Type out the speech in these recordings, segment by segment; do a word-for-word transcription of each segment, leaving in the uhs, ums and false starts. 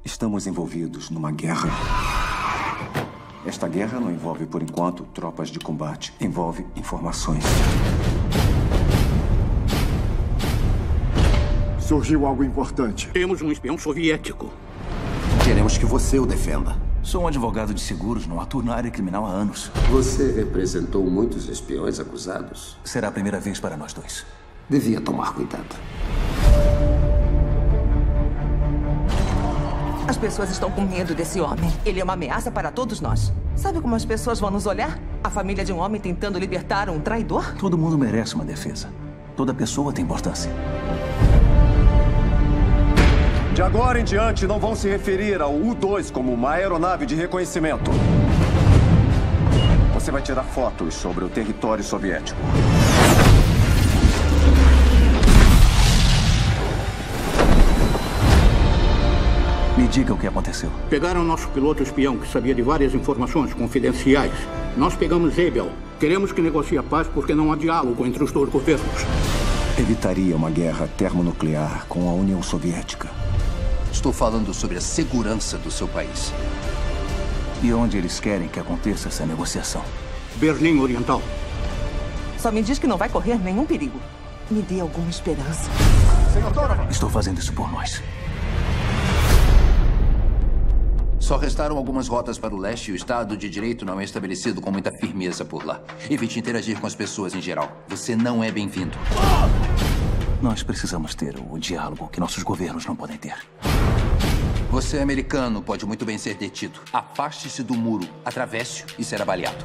Estamos envolvidos numa guerra. Esta guerra não envolve, por enquanto, tropas de combate. Envolve informações. Surgiu algo importante. Temos um espião soviético. Queremos que você o defenda. Sou um advogado de seguros, não atuo na área criminal há anos. Você representou muitos espiões acusados? Será a primeira vez para nós dois. Devia tomar cuidado. As pessoas estão com medo desse homem. Ele é uma ameaça para todos nós. Sabe como as pessoas vão nos olhar? A família de um homem tentando libertar um traidor? Todo mundo merece uma defesa. Toda pessoa tem importância. De agora em diante, não vão se referir ao U dois como uma aeronave de reconhecimento. Você vai tirar fotos sobre o território soviético. Me diga o que aconteceu. Pegaram nosso piloto espião, que sabia de várias informações confidenciais. Nós pegamos Abel. Queremos que negocie a paz porque não há diálogo entre os dois governos. Evitaria uma guerra termonuclear com a União Soviética. Estou falando sobre a segurança do seu país. E onde eles querem que aconteça essa negociação? Berlim Oriental. Só me diz que não vai correr nenhum perigo. Me dê alguma esperança. Senhor Donovan! Estou fazendo isso por nós. Só restaram algumas rotas para o leste e o Estado de Direito não é estabelecido com muita firmeza por lá. Evite interagir com as pessoas em geral. Você não é bem-vindo. Nós precisamos ter o diálogo que nossos governos não podem ter. Você é americano, pode muito bem ser detido. Afaste-se do muro, atravesse-o e será baleado.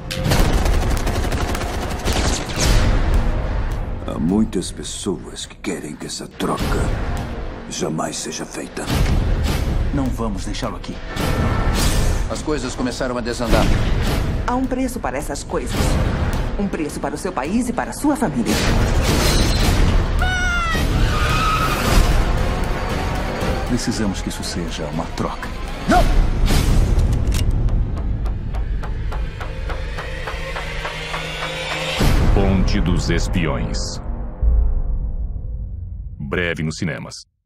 Há muitas pessoas que querem que essa troca jamais seja feita. Não vamos deixá-lo aqui. As coisas começaram a desandar. Há um preço para essas coisas. Um preço para o seu país e para a sua família. Precisamos que isso seja uma troca. Não! Ponte dos Espiões. Breve nos cinemas.